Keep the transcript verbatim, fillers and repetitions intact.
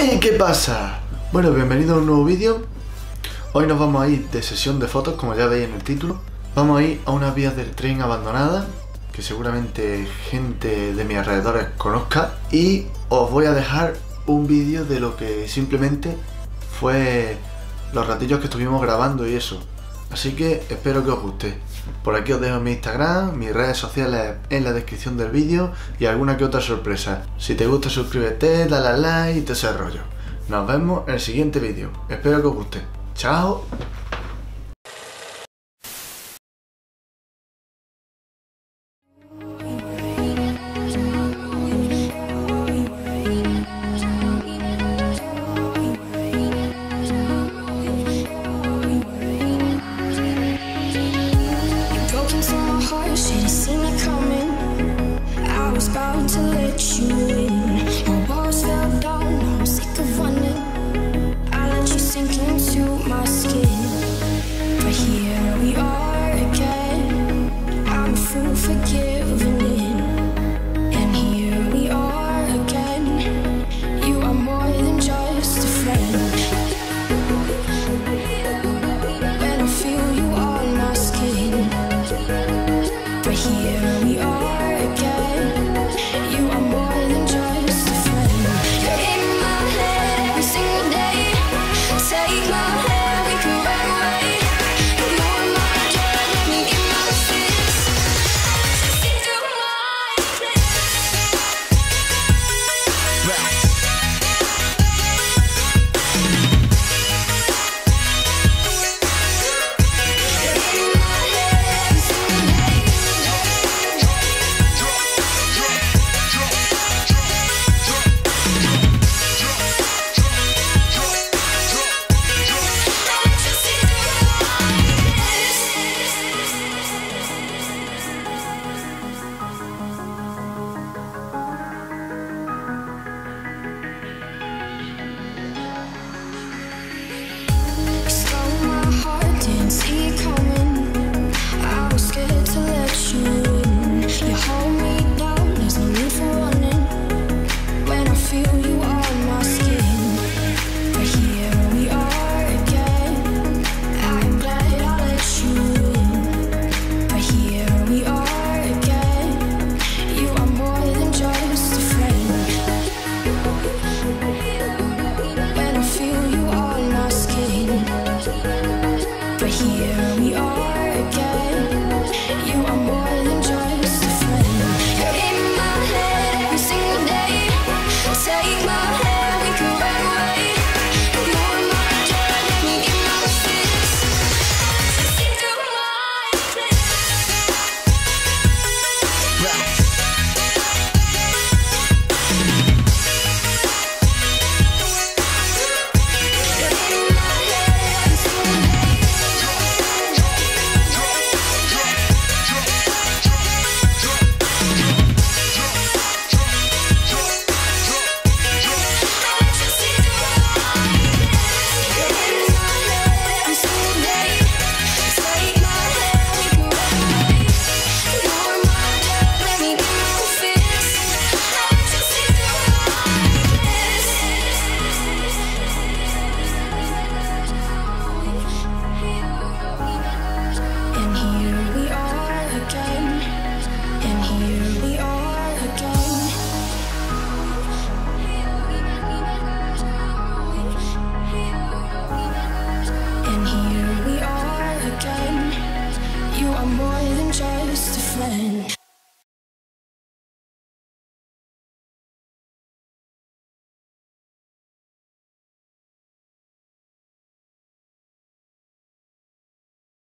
¡Hey! ¿Qué pasa? Bueno, bienvenido a un nuevo vídeo. Hoy nos vamos a ir de sesión de fotos, como ya veis en el título. Vamos a ir a unas vías del tren abandonadas, que seguramente gente de mis alrededores conozca. Y os voy a dejar un vídeo de lo que simplemente fue los ratillos que estuvimos grabando y eso. Así que espero que os guste. Por aquí os dejo mi Instagram, mis redes sociales en la descripción del vídeo y alguna que otra sorpresa. Si te gusta, suscríbete, dale a like y todo ese rollo. Nos vemos en el siguiente vídeo. Espero que os guste. ¡Chao!